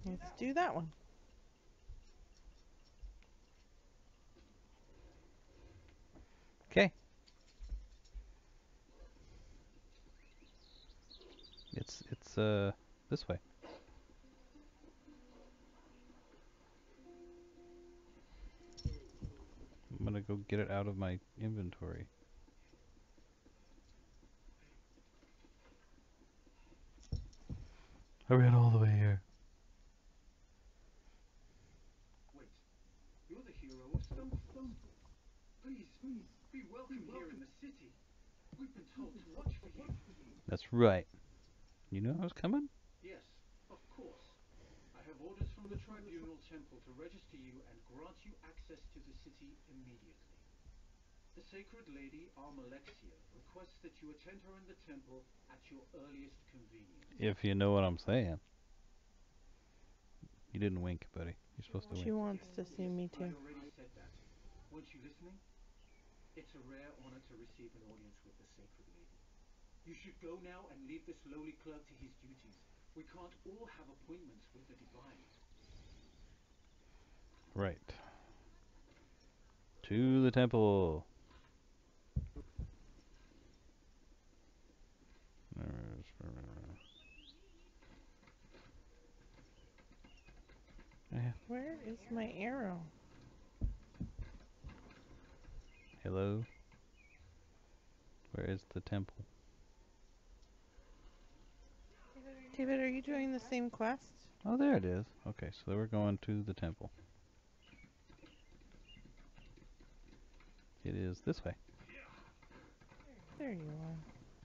Let's do that one. Okay. It's this way. I'm gonna go get it out of my inventory. I ran all the way here. Wait, you're the hero of Stonefall. Please, be welcome here in the city. We've been told to watch for you. That's right. You knew I was coming? Yes, of course. I have orders from the Tribunal Temple to register you and grant you access to the city immediately. The Sacred Lady Almalexia requests that you attend her in the temple at your earliest convenience. If you know what I'm saying. You didn't wink, buddy. You're supposed to She wink. wants to see Yes, me I too. already said that. Weren't you listening? It's a rare honor to receive an audience with the Sacred Lady. You should go now and leave this lowly clerk to his duties. We can't all have appointments with the divine. Right. To the temple. Where is my arrow? Hello? Where is the temple? David, are you doing the same quest? Oh, there it is. Okay, so we're going to the temple. It is this way. There you are.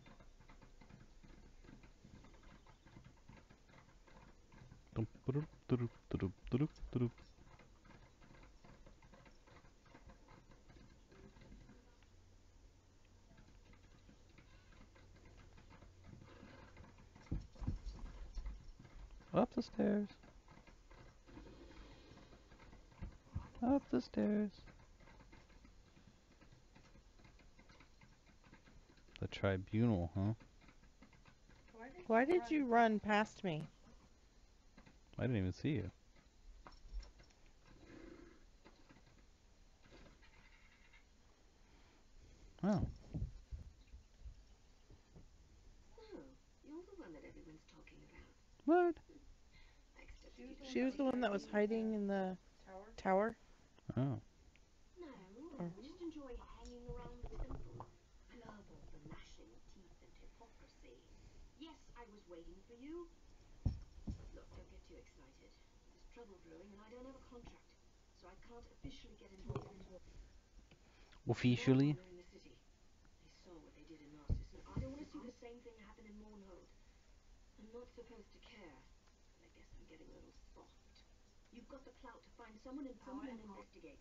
Up the stairs. Up the stairs. The tribunal, huh? Why did you run past me? I didn't even see you. Oh. So, you're the one that everyone's talking about. What? She was the one that was hiding in the tower? Oh. No, Or just enjoy hanging around the temple. Love all the gnashing of teeth and hypocrisy. Yes, I was waiting for you. Look, don't get too excited. There's trouble brewing and I don't have a contract, so I can't officially get involved. More Officially? honor in the city. They saw what they did in Narcissus, and I don't want to see the same thing happen in Mournhold. I'm not supposed to care, but I guess I'm getting a little soft. You've got the clout to find someone in power and investigate.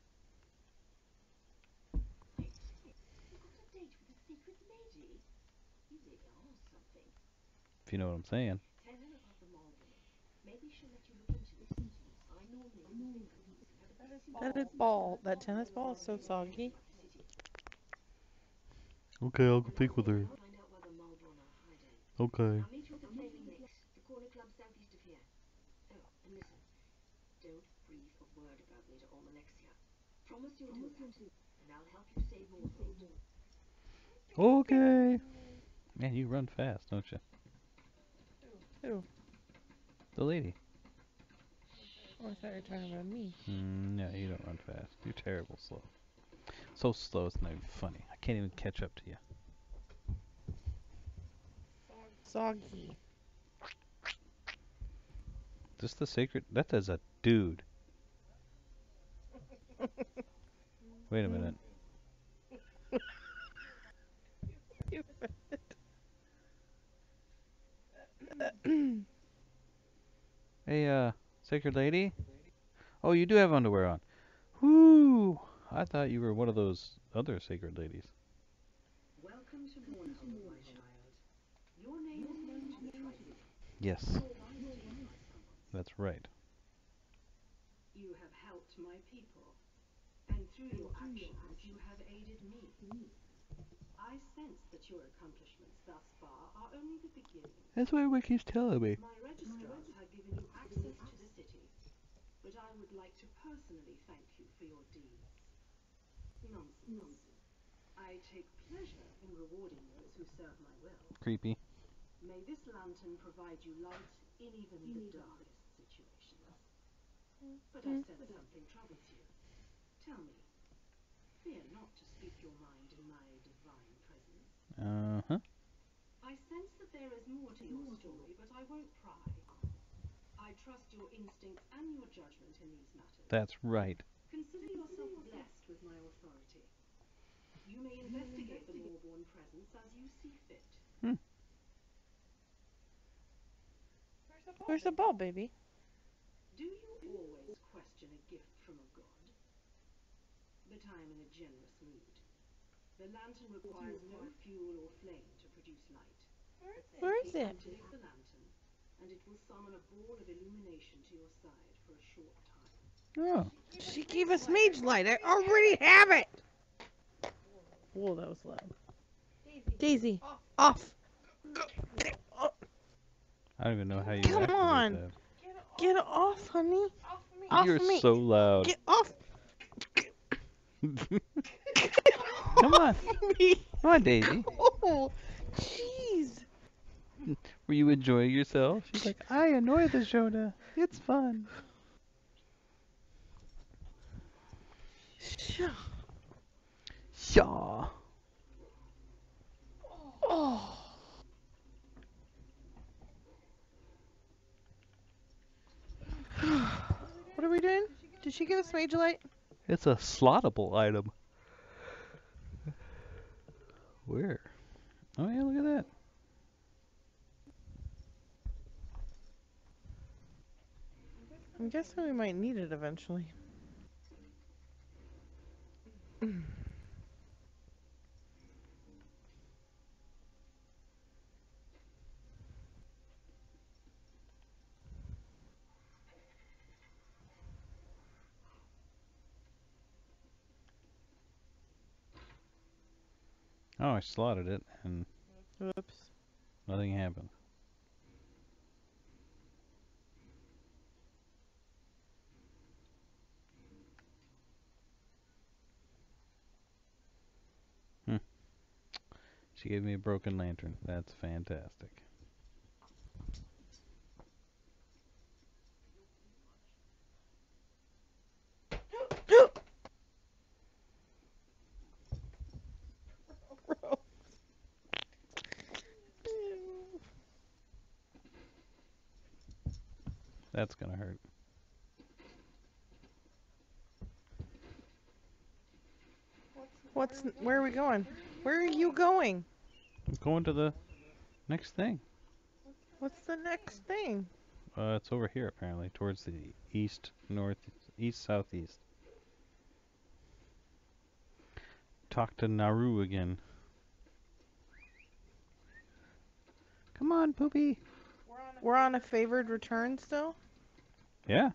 Wait, you got a date with a secret lady? You really are something. If you know what I'm saying. Tell her about the mall woman. Maybe she'll let you look into it. I normally use fingerprints and have a that tennis ball is so soggy. Okay, I'll go speak with her. Find out where the Malborn are hiding. Okay. I'll meet you at the Flaming Nix, the corner club southeast of here. Oh, and listen, don't breathe a word about me to Almalexia. Promise you'll do that, and I'll help you save Mournhold. Okay. Man, you run fast, don't you? Who? The lady. Oh, I thought you were talking about me. No, you don't run fast. You're terrible slow. So slow it's not even funny. I can't even catch up to you. Soggy. Is this the sacred? That is a dude. Wait a minute. Hey, sacred lady? Oh, you do have underwear on. Whoo! I thought you were one of those other sacred ladies. Welcome to Mournhold, my child. Your name is known to the tribunal. Yes, You're wise to you by someone. that's right. You have helped my people, and through your actions you have aided me. I sense that your accomplishments thus far are only the beginning. That's what everyone keeps telling me. My registrars have given you access to I take pleasure in rewarding those who serve my will. Creepy. May this lantern provide you light in even the darkest situations. But I sense something troubles you. Tell me, fear not to speak your mind in my divine presence. Uh-huh. I sense that there is more to your story, but I won't pry. I trust your instincts and your judgment in these matters. That's right. Consider yourself blessed with my authority. You may investigate the Moorborn presence as you see fit. Where's the ball, baby? Do you always question a gift from a god? But I am in a generous mood. The lantern requires no fuel or flame to produce light. Where is Simply it? activate the lantern, and it will summon a ball of illumination to your side for a short time. Oh. She gave us mage light. I already have it. Whoa, that was loud. Daisy, off. I don't even know how you Come activate on. that. Get off, honey. Off You're me. so loud. Get off Come on. me. Come on, Daisy. Oh, jeez. Were you enjoying yourself? She's like, I annoy the Jonah. It's fun. Shaw. Oh. What are we doing? Did she give us mage light? It's a slottable item. Where? Oh yeah, look at that. I'm guessing we might need it eventually. Oh, I slotted it and Whoops. nothing happened. She gave me a broken lantern. That's fantastic. That's gonna hurt. Where are we going? Where are you going? I'm going to the next thing. What's the next thing? It's over here apparently, towards the east, north, east, southeast. Talk to Naru again. Come on, Poopy. We're on a favored return still? Yeah.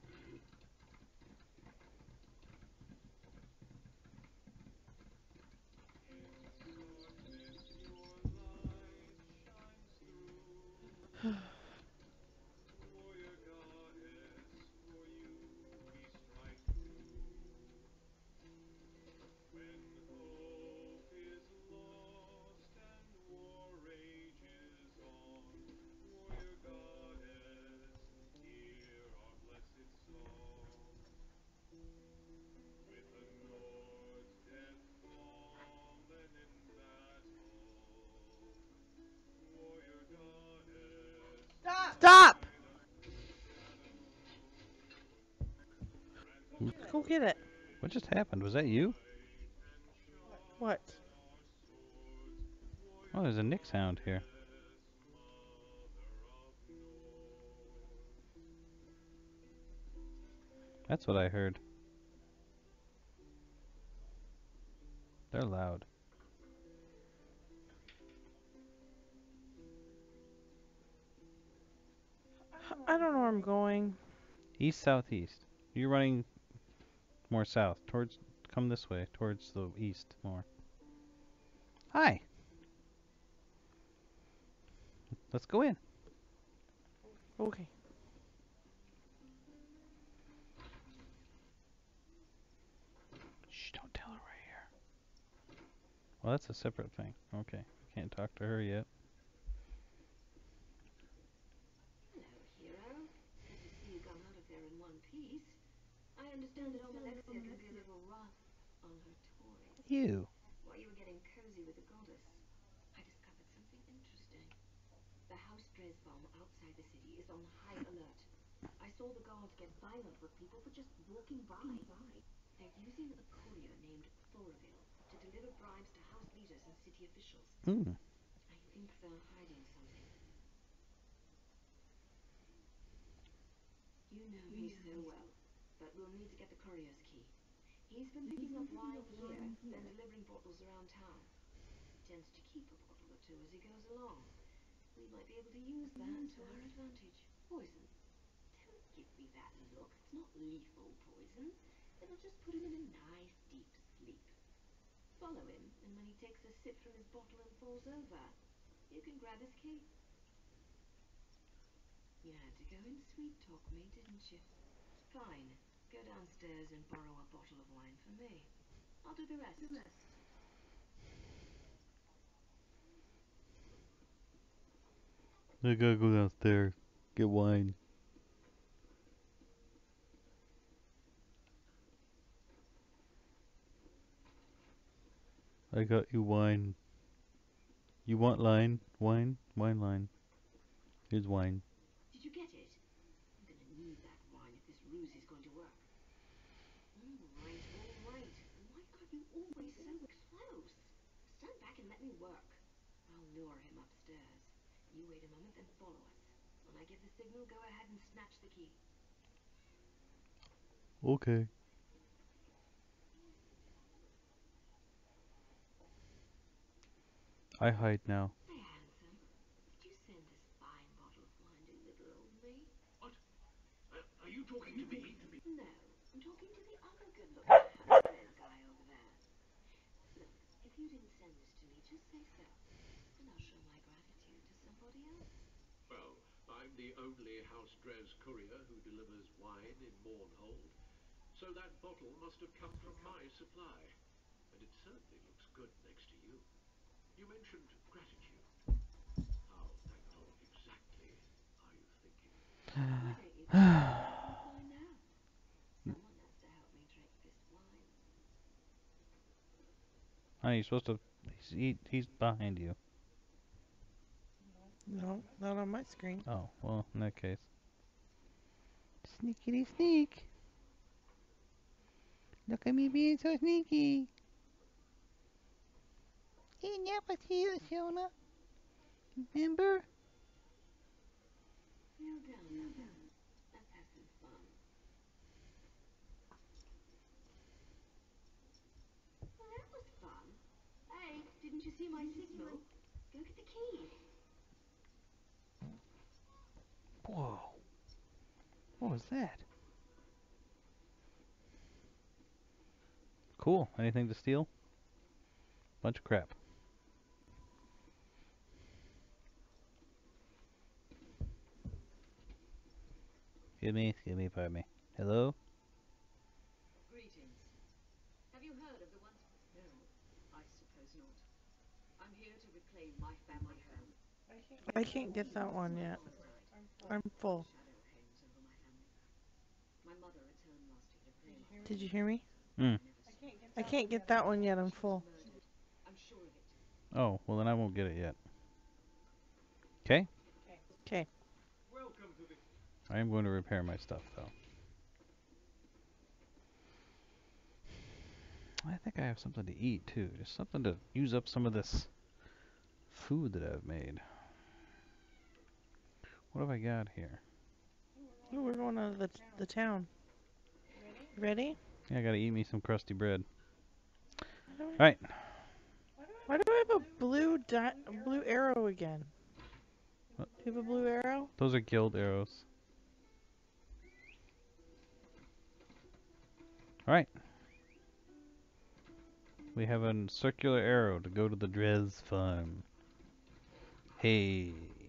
Stop! Go get it. What just happened? Was that you? What? Oh, there's a Nick sound here. That's what I heard. They're loud. I don't know where I'm going. East, southeast. You're running more south. Towards, come this way. Towards the east more. Hi. Let's go in. Okay. Shh, don't tell her we're here. Well, that's a separate thing. Okay. Can't talk to her yet. Hello, hero. Good to see you come out of there in one piece. I understand that Almalexia can be a little rough on her toys. You. While you were getting cozy with the goddess, I discovered something interesting. The House Dresbaum outside the city is on high alert. I saw the guards get violent with people for just walking by. They're using a courier named Thoraville to deliver bribes to house leaders and city officials. Hmm. I think they're hiding something. You know me so well, but we'll need to get the courier's key. He's been picking up wine here, then delivering bottles around town. Tends to keep a bottle or two as he goes along. We might be able to use that to our advantage. Poison. Don't give me that look. It's not lethal poison. It'll just put him in a nice deep sleep. Follow him, and when he takes a sip from his bottle and falls over, you can grab his key. You had to go and sweet talk me, didn't you? Fine. Go downstairs and borrow a bottle of wine for me. I'll do the rest. I gotta go downstairs. Get wine. I got you wine. You want line? Wine? Wine line. Here's wine. Did you get it? I'm gonna need that wine if this ruse is going to work. All right, all right. Why are you always so close? Stand back and let me work. I'll lure him upstairs. You wait a moment, then follow us. When I give the signal, go ahead and snatch the key. Okay. I hide now. Hey, handsome. Did you send this fine bottle of wine to little old me? What? Are you talking to me? No, I'm talking to the other good-looking half-bred guy over there. Look, if you didn't send this to me, just say so, and I'll show my gratitude to somebody else. Well, I'm the only House Dres courier who delivers wine in Mournhold, so that bottle must have come from my supply. And it certainly looks good next to you. You mentioned gratitude. How thankful exactly are you thinking? Why don't you try some wine now? Someone has to help me drink this wine. Honey, you're supposed to. He's behind you. No, not on my screen. Oh, well, in that case. Sneakity sneak. Look at me being so sneaky. Ain't that was you, Shona? Remember? Kneel down, lover. Let's have some fun. Well, that was fun. Hey, didn't you see my signal? Go get the key. Whoa. What was that? Cool. Anything to steal? Bunch of crap. Excuse me, pardon me. Hello? Greetings. Have you heard of the once... No, I suppose not. I'm here to reclaim my family home. I can't get that one yet. I'm full. Shadow hangs over my family. My mother returned last year to claim... Did you hear me? Hmm. I can't get that one yet. I'm full. Murdered. I'm sure of it. Oh, well then I won't get it yet. Okay? Okay. Welcome to the... I am going to repair my stuff, though. I think I have something to eat, too. Just something to use up some of this food that I've made. What have I got here? Ooh, we're going to the town. Ready? Yeah, I gotta eat me some crusty bread. Why Alright. do I have a blue arrow again? What? Do you have a blue arrow? Those are guild arrows. Alright. We have a circular arrow to go to the Dres farm. Hey.